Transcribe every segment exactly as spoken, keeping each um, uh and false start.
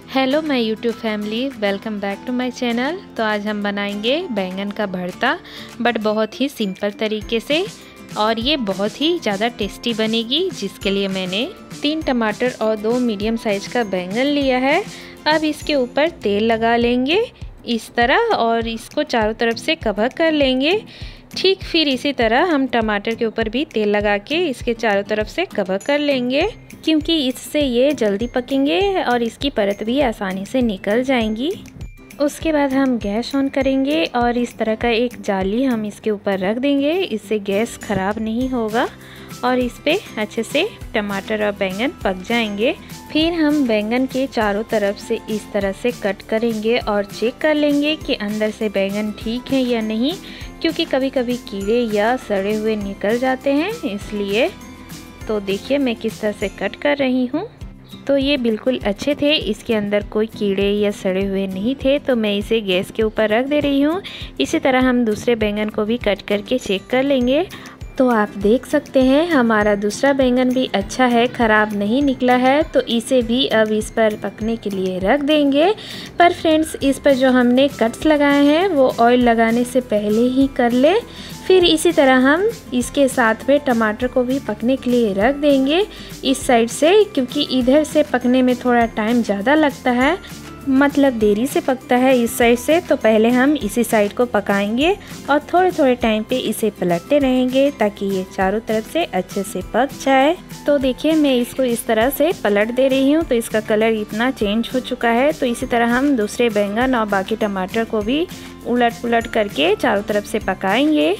Hello my YouTube family, welcome back to my channel. तो आज हम बनाएंगे बैंगन का भरता, बट बहुत ही सिंपल तरीके से, और ये बहुत ही ज़्यादा टेस्टी बनेगी। जिसके लिए मैंने तीन टमाटर और दो मीडियम साइज का बैंगन लिया है। अब इसके ऊपर तेल लगा लेंगे इस तरह, और इसको चारों तरफ से कवर कर लेंगे। ठीक फिर इसी तरह हम टमाटर के ऊपर भी तेल लगा के इसके चारों तरफ से कवर कर लेंगे, क्योंकि इससे ये जल्दी पकेंगे और इसकी परत भी आसानी से निकल जाएंगी। उसके बाद हम गैस ऑन करेंगे और इस तरह का एक जाली हम इसके ऊपर रख देंगे। इससे गैस ख़राब नहीं होगा और इस पे अच्छे से टमाटर और बैंगन पक जाएंगे। फिर हम बैंगन के चारों तरफ से इस तरह से कट करेंगे और चेक कर लेंगे कि अंदर से बैंगन ठीक है या नहीं, क्योंकि कभी कभी कीड़े या सड़े हुए निकल जाते हैं, इसलिए। तो देखिए मैं किस तरह से कट कर रही हूँ। तो ये बिल्कुल अच्छे थे, इसके अंदर कोई कीड़े या सड़े हुए नहीं थे। तो मैं इसे गैस के ऊपर रख दे रही हूँ। इसी तरह हम दूसरे बैंगन को भी कट करके चेक कर लेंगे। तो आप देख सकते हैं हमारा दूसरा बैंगन भी अच्छा है, ख़राब नहीं निकला है। तो इसे भी अब इस पर पकने के लिए रख देंगे। पर फ्रेंड्स, इस पर जो हमने कट्स लगाए हैं वो ऑयल लगाने से पहले ही कर ले। फिर इसी तरह हम इसके साथ में टमाटर को भी पकने के लिए रख देंगे इस साइड से, क्योंकि इधर से पकने में थोड़ा टाइम ज़्यादा लगता है, मतलब देरी से पकता है इस साइड से। तो पहले हम इसी साइड को पकाएंगे और थोड़े थोड़े टाइम पे इसे पलटते रहेंगे ताकि ये चारों तरफ से अच्छे से पक जाए। तो देखिए मैं इसको इस तरह से पलट दे रही हूँ, तो इसका कलर इतना चेंज हो चुका है। तो इसी तरह हम दूसरे बैंगन और बाकी टमाटर को भी उलट पुलट करके चारों तरफ से पकाएंगे।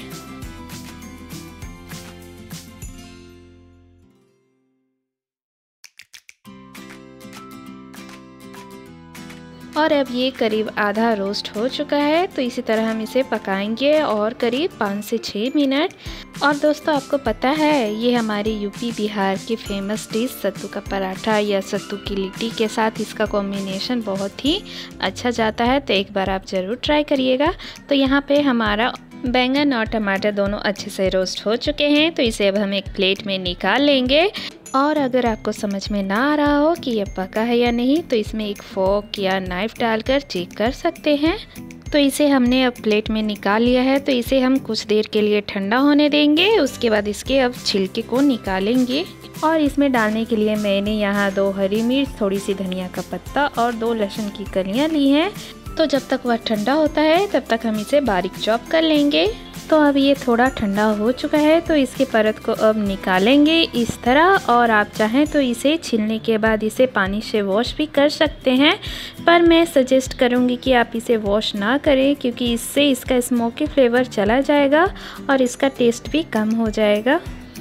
और अब ये करीब आधा रोस्ट हो चुका है। तो इसी तरह हम इसे पकाएंगे और करीब पाँच से छः मिनट। और दोस्तों, आपको पता है ये हमारे यूपी बिहार की फेमस डिश सत्तू का पराठा या सत्तू की लिट्टी के साथ इसका कॉम्बिनेशन बहुत ही अच्छा जाता है। तो एक बार आप ज़रूर ट्राई करिएगा। तो यहाँ पे हमारा बैंगन और टमाटर दोनों अच्छे से रोस्ट हो चुके हैं। तो इसे अब हम एक प्लेट में निकाल लेंगे। और अगर आपको समझ में ना आ रहा हो कि यह पका है या नहीं, तो इसमें एक फोक या नाइफ़ डालकर चेक कर सकते हैं। तो इसे हमने अब प्लेट में निकाल लिया है। तो इसे हम कुछ देर के लिए ठंडा होने देंगे। उसके बाद इसके अब छिलके को निकालेंगे। और इसमें डालने के लिए मैंने यहाँ दो हरी मिर्च, थोड़ी सी धनिया का पत्ता और दो लहसुन की कलियाँ ली हैं। तो जब तक वह ठंडा होता है तब तक हम इसे बारीक चॉप कर लेंगे। तो अब ये थोड़ा ठंडा हो चुका है। तो इसके परत को अब निकालेंगे इस तरह। और आप चाहें तो इसे छीलने के बाद इसे पानी से वॉश भी कर सकते हैं, पर मैं सजेस्ट करूंगी कि आप इसे वॉश ना करें, क्योंकि इससे इसका स्मोकी फ्लेवर चला जाएगा और इसका टेस्ट भी कम हो जाएगा।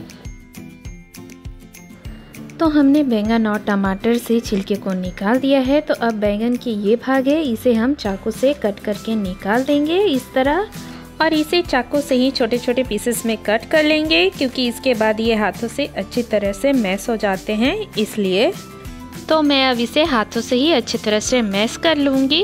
तो हमने बैंगन और टमाटर से छिलके को निकाल दिया है। तो अब बैंगन की ये भाग है, इसे हम चाकू से कट करके निकाल देंगे इस तरह। और इसे चाकू से ही छोटे छोटे पीसेस में कट कर लेंगे, क्योंकि इसके बाद ये हाथों से अच्छी तरह से मैश हो जाते हैं, इसलिए। तो मैं अब इसे हाथों से ही अच्छी तरह से मैश कर लूँगी।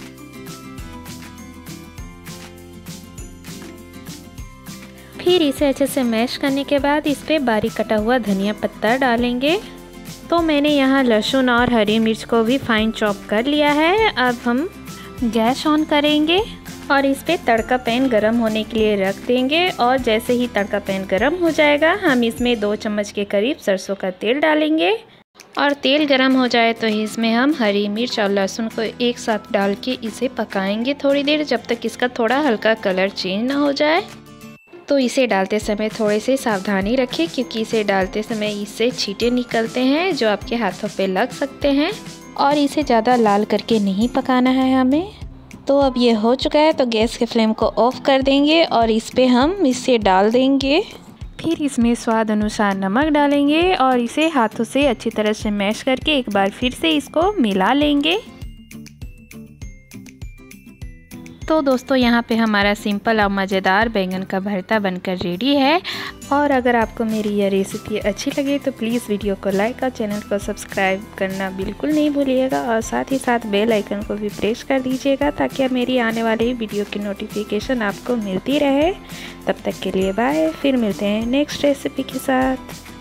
फिर इसे अच्छे से मैश करने के बाद इस पे बारीक कटा हुआ धनिया पत्ता डालेंगे। तो मैंने यहाँ लहसुन और हरी मिर्च को भी फाइन चॉप कर लिया है। अब हम गैस ऑन करेंगे और इस पे तड़का पैन गरम होने के लिए रख देंगे। और जैसे ही तड़का पैन गरम हो जाएगा, हम इसमें दो चम्मच के करीब सरसों का तेल डालेंगे। और तेल गरम हो जाए तो इसमें हम हरी मिर्च और लहसुन को एक साथ डाल के इसे पकाएंगे थोड़ी देर, जब तक इसका थोड़ा हल्का कलर चेंज ना हो जाए। तो इसे डालते समय थोड़े से सावधानी रखें, क्योंकि इसे डालते समय इससे छींटे निकलते हैं जो आपके हाथों पे लग सकते हैं। और इसे ज़्यादा लाल करके नहीं पकाना है हमें। तो अब ये हो चुका है, तो गैस के फ्लेम को ऑफ कर देंगे और इस पे हम इसे डाल देंगे। फिर इसमें स्वाद अनुसार नमक डालेंगे और इसे हाथों से अच्छी तरह से मैश करके एक बार फिर से इसको मिला लेंगे। तो दोस्तों, यहाँ पे हमारा सिंपल और मज़ेदार बैंगन का भरता बनकर रेडी है। और अगर आपको मेरी यह रेसिपी अच्छी लगे तो प्लीज़ वीडियो को लाइक और चैनल को सब्सक्राइब करना बिल्कुल नहीं भूलिएगा। और साथ ही साथ बेल आइकन को भी प्रेस कर दीजिएगा, ताकि मेरी आने वाली वीडियो की नोटिफिकेशन आपको मिलती रहे। तब तक के लिए बाय, फिर मिलते हैं नेक्स्ट रेसिपी के साथ।